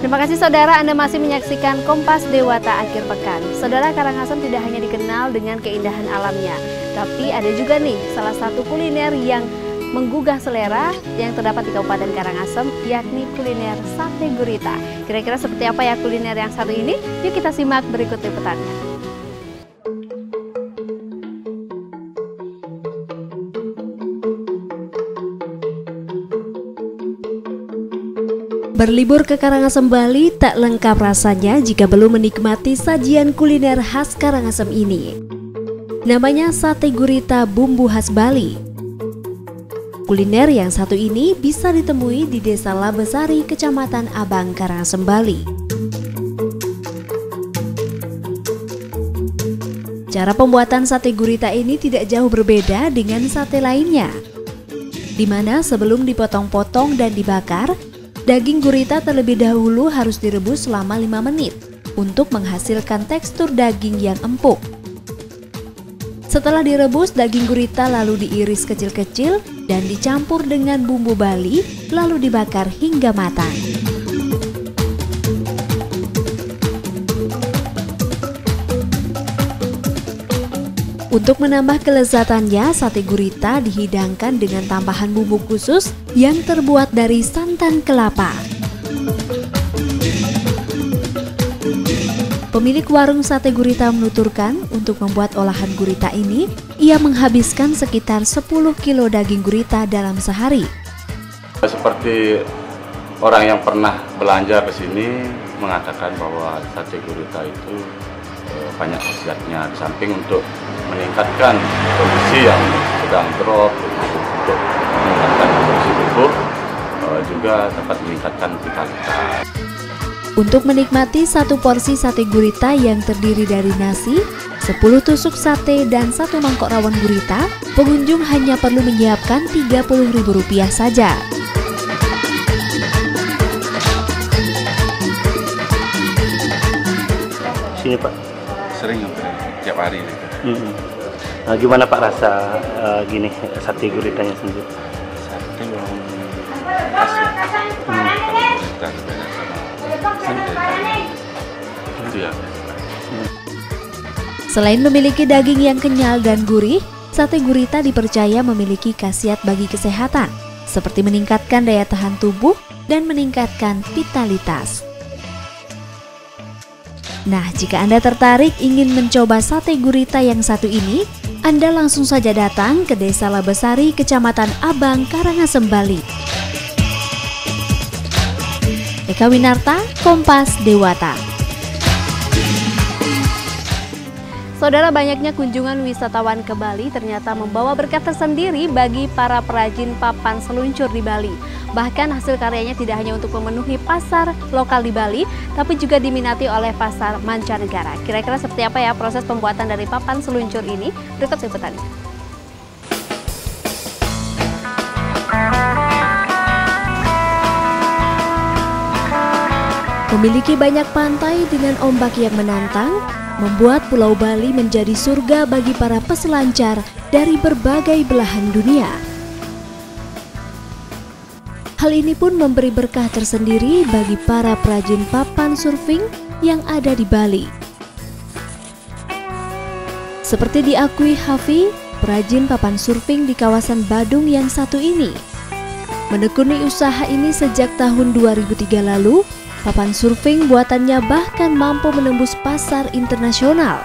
Terima kasih saudara, Anda masih menyaksikan Kompas Dewata Akhir Pekan. Saudara, Karangasem tidak hanya dikenal dengan keindahan alamnya, tapi ada juga nih salah satu kuliner yang menggugah selera yang terdapat di Kabupaten Karangasem, yakni kuliner sate gurita. Kira-kira seperti apa ya kuliner yang satu ini? Yuk kita simak berikut liputannya. Berlibur ke Karangasem, Bali tak lengkap rasanya jika belum menikmati sajian kuliner khas Karangasem ini. Namanya sate gurita bumbu khas Bali. Kuliner yang satu ini bisa ditemui di Desa Labesari, Kecamatan Abang, Karangasem, Bali. Cara pembuatan sate gurita ini tidak jauh berbeda dengan sate lainnya, di mana sebelum dipotong-potong dan dibakar, daging gurita terlebih dahulu harus direbus selama 5 menit untuk menghasilkan tekstur daging yang empuk. Setelah direbus, daging gurita lalu diiris kecil-kecil dan dicampur dengan bumbu Bali, lalu dibakar hingga matang. Untuk menambah kelezatannya, sate gurita dihidangkan dengan tambahan bumbu khusus yang terbuat dari santan kelapa. Pemilik warung sate gurita menuturkan untuk membuat olahan gurita ini, ia menghabiskan sekitar 10 kilo daging gurita dalam sehari. Seperti orang yang pernah belanja ke sini mengatakan bahwa sate gurita itu banyak khasiatnya, di samping untuk meningkatkan kondisi yang sedang drop, untuk meningkatkan kondisi tubuh, juga dapat meningkatkan vitalitas. Untuk menikmati satu porsi sate gurita yang terdiri dari nasi, 10 tusuk sate, dan 1 mangkok rawon gurita, pengunjung hanya perlu menyiapkan Rp30.000 saja. Sini Pak? Sering hampir tiap hari. Nah, gimana Pak rasa gini sate guritanya sendiri? Sate memang khas ya. Kalau gurita berbeda sama sate lain. Itu ya. Selain memiliki daging yang kenyal dan gurih, sate gurita dipercaya memiliki khasiat bagi kesehatan, seperti meningkatkan daya tahan tubuh dan meningkatkan vitalitas. Nah, jika Anda tertarik ingin mencoba sate gurita yang satu ini, Anda langsung saja datang ke Desa Labesari, Kecamatan Abang, Karangasem, Bali. Eka Winarta, Kompas Dewata. Saudara, banyaknya kunjungan wisatawan ke Bali ternyata membawa berkah tersendiri bagi para perajin papan seluncur di Bali. Bahkan hasil karyanya tidak hanya untuk memenuhi pasar lokal di Bali, tapi juga diminati oleh pasar mancanegara. Kira-kira seperti apa ya proses pembuatan dari papan seluncur ini? Berikut liputannya. Memiliki banyak pantai dengan ombak yang menantang, membuat Pulau Bali menjadi surga bagi para peselancar dari berbagai belahan dunia. Hal ini pun memberi berkah tersendiri bagi para perajin papan surfing yang ada di Bali. Seperti diakui Hafi, perajin papan surfing di kawasan Badung yang satu ini. Menekuni usaha ini sejak tahun 2003 lalu, papan surfing buatannya bahkan mampu menembus pasar internasional.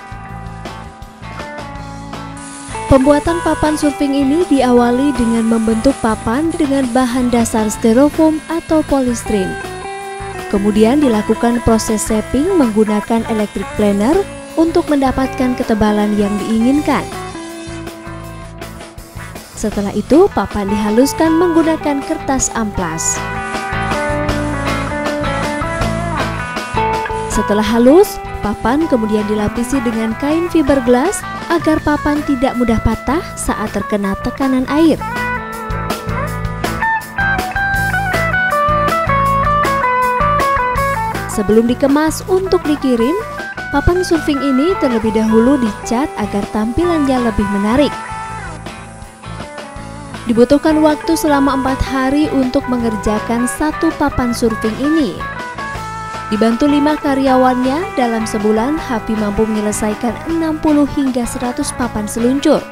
Pembuatan papan surfing ini diawali dengan membentuk papan dengan bahan dasar styrofoam atau polystyrene. Kemudian dilakukan proses shaping menggunakan electric planer untuk mendapatkan ketebalan yang diinginkan. Setelah itu, papan dihaluskan menggunakan kertas amplas. Setelah halus, papan kemudian dilapisi dengan kain fiberglass agar papan tidak mudah patah saat terkena tekanan air. Sebelum dikemas untuk dikirim, papan surfing ini terlebih dahulu dicat agar tampilannya lebih menarik. Dibutuhkan waktu selama 4 hari untuk mengerjakan satu papan surfing ini. Dibantu 5 karyawannya, dalam sebulan Happy mampu menyelesaikan 60 hingga 100 papan seluncur.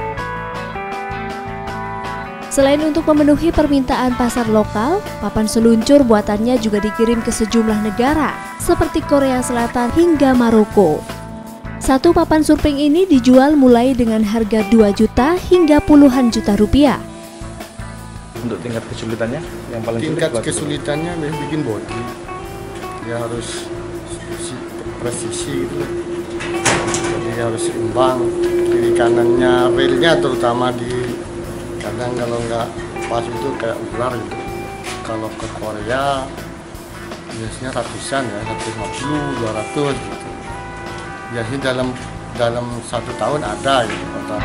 Selain untuk memenuhi permintaan pasar lokal, papan seluncur buatannya juga dikirim ke sejumlah negara seperti Korea Selatan hingga Maroko. Satu papan surfing ini dijual mulai dengan harga 2 juta hingga puluhan juta rupiah. Untuk tingkat kesulitannya, yang paling tingkat sulit kesulitannya bikin body, dia harus presisi gitu, jadi harus seimbang kiri kanannya, relnya terutama di kadang kalau nggak pas itu kayak ular gitu. Kalau ke Korea biasanya ratusan ya, 150, 200 gitu. Biasanya dalam 1 tahun ada gitu.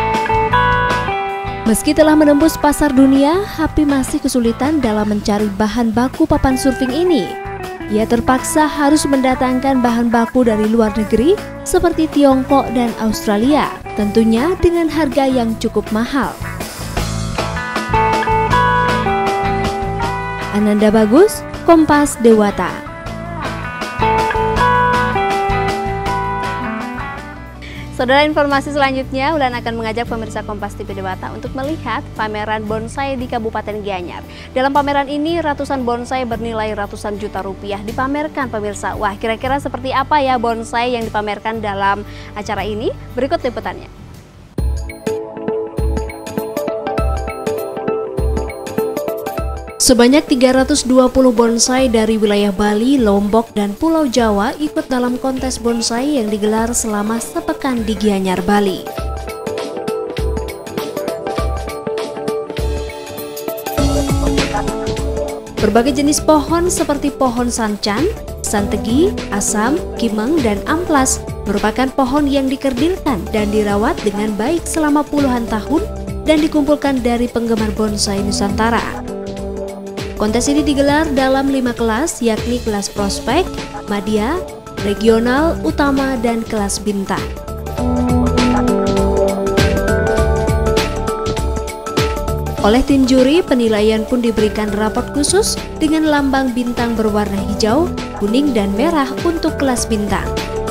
Meski telah menembus pasar dunia, Happy masih kesulitan dalam mencari bahan baku papan surfing ini. Ia terpaksa harus mendatangkan bahan baku dari luar negeri seperti Tiongkok dan Australia, tentunya dengan harga yang cukup mahal. Ananda Bagus, Kompas Dewata. Saudara, informasi selanjutnya Ulan akan mengajak pemirsa Kompas TV Dewata untuk melihat pameran bonsai di Kabupaten Gianyar. Dalam pameran ini ratusan bonsai bernilai ratusan juta rupiah dipamerkan pemirsa. Wah, kira-kira seperti apa ya bonsai yang dipamerkan dalam acara ini? Berikut liputannya. Sebanyak 320 bonsai dari wilayah Bali, Lombok, dan Pulau Jawa ikut dalam kontes bonsai yang digelar selama sepekan di Gianyar, Bali. Berbagai jenis pohon seperti pohon sancan, santegi, asam, kimeng, dan amplas merupakan pohon yang dikerdilkan dan dirawat dengan baik selama puluhan tahun dan dikumpulkan dari penggemar bonsai Nusantara. Kontes ini digelar dalam 5 kelas, yakni kelas prospek, madya, regional, utama, dan kelas bintang. Oleh tim juri, penilaian pun diberikan rapot khusus dengan lambang bintang berwarna hijau, kuning, dan merah untuk kelas bintang.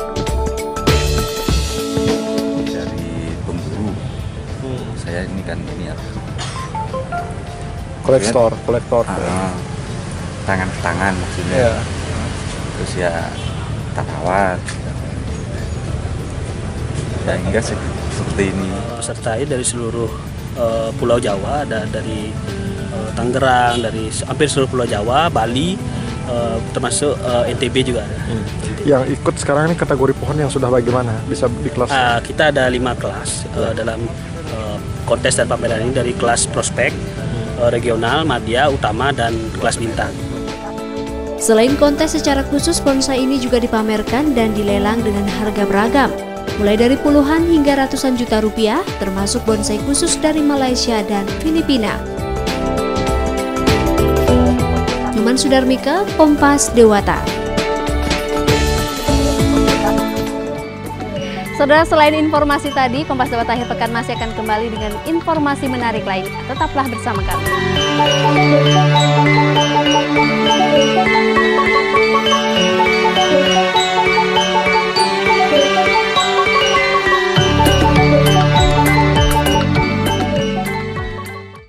Dari pemburu, saya ini kan ini ya. kolektor. Tangan ke tangan maksudnya. Yeah. Terus ya kita rawat. Ya hingga seperti ini. Sertai dari seluruh Pulau Jawa, ada dari Tangerang, dari hampir seluruh Pulau Jawa, Bali, termasuk NTB juga ada. Yang ikut sekarang ini kategori pohon yang sudah bagaimana? Bisa di kelas? Kita ada 5 kelas dalam kontes dan pameran ini, dari kelas prospek, regional, madya, utama, dan kelas bintang. Selain kontes secara khusus, bonsai ini juga dipamerkan dan dilelang dengan harga beragam, mulai dari puluhan hingga ratusan juta rupiah, termasuk bonsai khusus dari Malaysia dan Filipina. Numan Sudarmika, Kompas Dewata. Saudara, selain informasi tadi, Kompas Dewata akhir pekan masih akan kembali dengan informasi menarik lainnya. Tetaplah bersama kami.